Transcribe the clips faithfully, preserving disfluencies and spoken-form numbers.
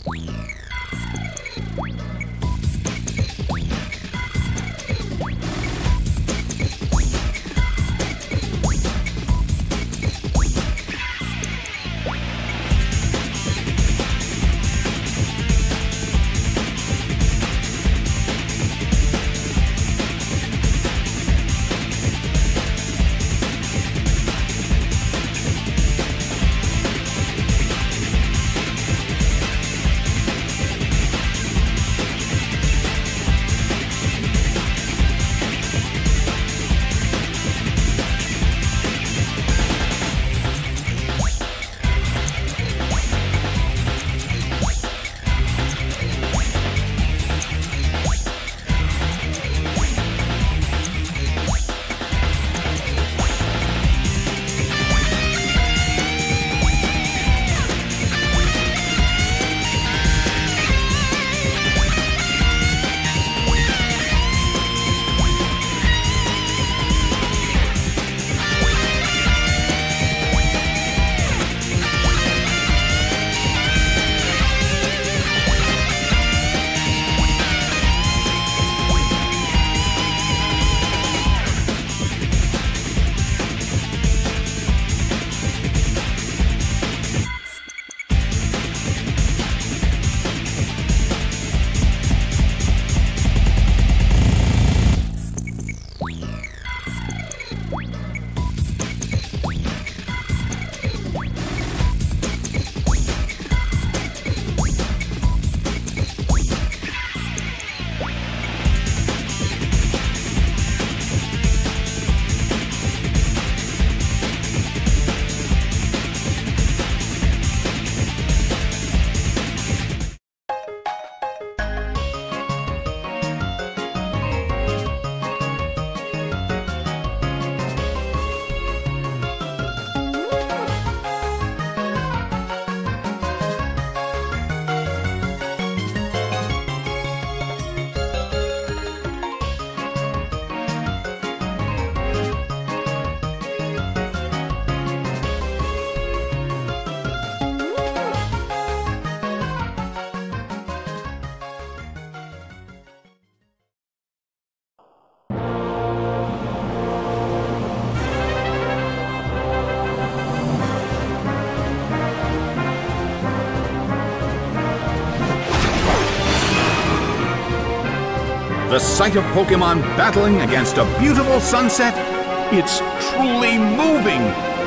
The sight of Pokémon battling against a beautiful sunset, it's truly moving.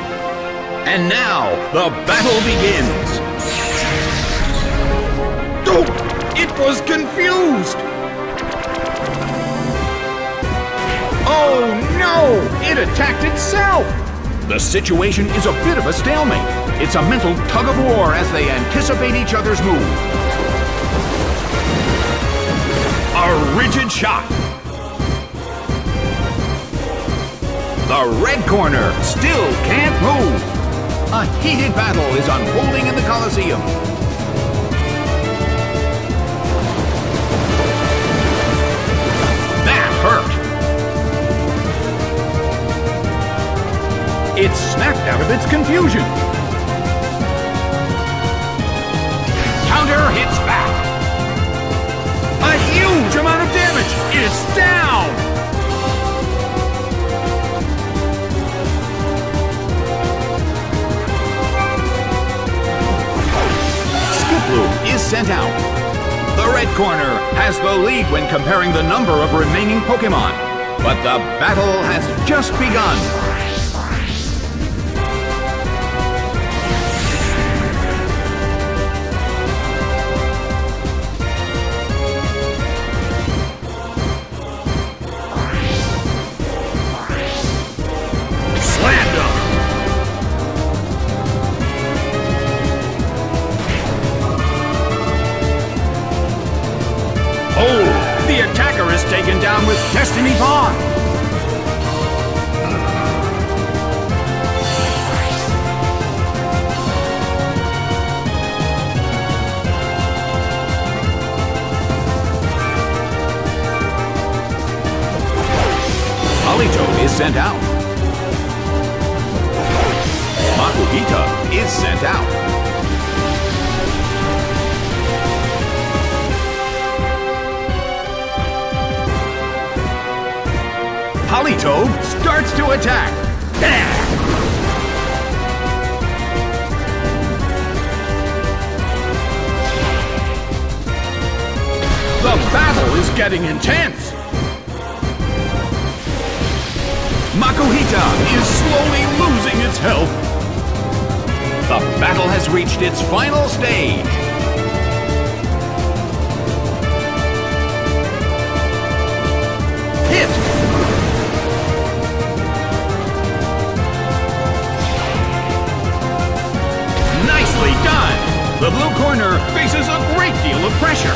And now, the battle begins. Oh, it was confused. Oh no, it attacked itself. The situation is a bit of a stalemate. It's a mental tug of war as they anticipate each other's move. A rigid shot. The red corner still can't move. A heated battle is unfolding in the Colosseum. That hurt. It snapped out of its confusion. Counter hits back. A huge amount of damage! It's down! Skiploom is sent out. The red corner has the lead when comparing the number of remaining Pokémon. But the battle has just begun. Taken down with Destiny Bond. Polito is sent out. Makuhita is sent out. Politoed starts to attack. The battle is getting intense. Makuhita is slowly losing its health. The battle has reached its final stage. Hit! Nicely done! The blue corner faces a great deal of pressure.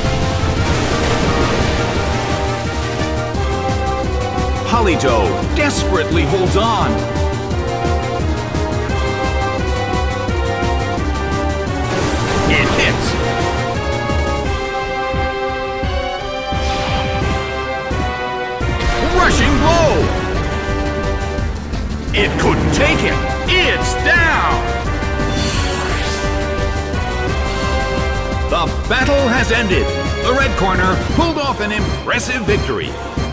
Politoed desperately holds on. It hits. Rushing blow. It couldn't take it. It's down. The battle has ended. The red corner pulled off an impressive victory.